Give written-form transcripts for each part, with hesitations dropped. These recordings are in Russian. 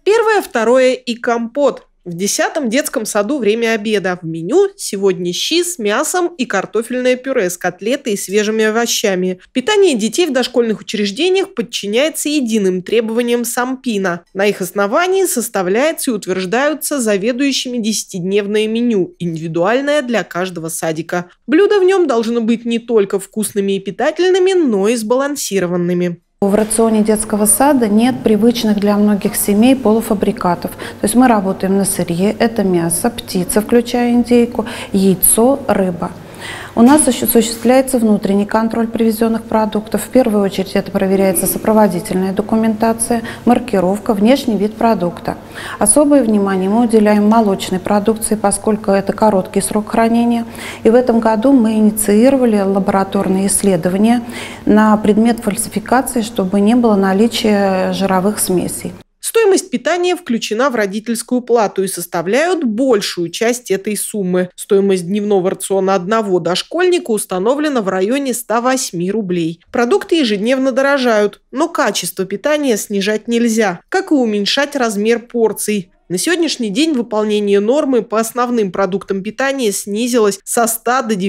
Первое, второе и компот. В 10-м детском саду время обеда. В меню сегодня щи с мясом и картофельное пюре с котлетой и свежими овощами. Питание детей в дошкольных учреждениях подчиняется единым требованиям Сампина. На их основании составляется и утверждаются заведующими 10-дневное меню, индивидуальное для каждого садика. Блюда в нем должны быть не только вкусными и питательными, но и сбалансированными. В рационе детского сада нет привычных для многих семей полуфабрикатов. То есть мы работаем на сырье, это мясо, птица, включая индейку, яйцо, рыба. У нас осуществляется внутренний контроль привезенных продуктов. В первую очередь это проверяется сопроводительная документация, маркировка, внешний вид продукта. Особое внимание мы уделяем молочной продукции, поскольку это короткий срок хранения. И в этом году мы инициировали лабораторные исследования на предмет фальсификации, чтобы не было наличия жировых смесей. Стоимость питания включена в родительскую плату и составляют большую часть этой суммы. Стоимость дневного рациона одного дошкольника установлена в районе 108 рублей. Продукты ежедневно дорожают, но качество питания снижать нельзя, как и уменьшать размер порций. На сегодняшний день выполнение нормы по основным продуктам питания снизилось со 100 до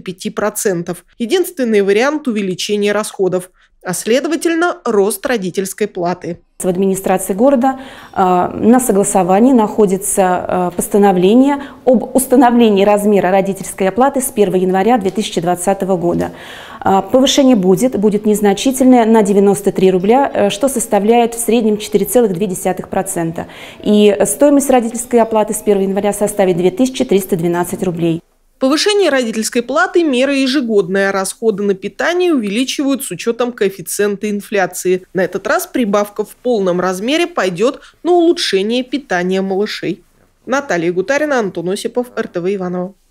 95%. Единственный вариант – увеличение расходов, а следовательно, рост родительской платы. В администрации города на согласовании находится постановление об установлении размера родительской оплаты с 1 января 2020 года. Повышение будет незначительное на 93 рубля, что составляет в среднем 4,2%. И стоимость родительской оплаты с 1 января составит 2312 рублей. Повышение родительской платы – мера ежегодная, расходы на питание увеличивают с учетом коэффициента инфляции. На этот раз прибавка в полном размере пойдет на улучшение питания малышей. Наталья Гутарина, Антон Осипов, РТВ Иваново.